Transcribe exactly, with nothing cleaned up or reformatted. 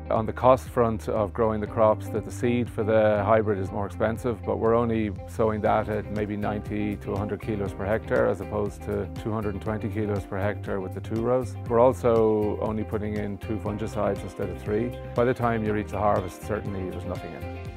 On the cost front of growing the crops, that the seed for the hybrid is more expensive, but we're only sowing that at maybe ninety to one hundred kilos per hectare as opposed to two hundred twenty kilos per hectare with the two rows. We're also only putting in two fungicides instead of three. By the time you reach the harvest, certainly there's nothing in it.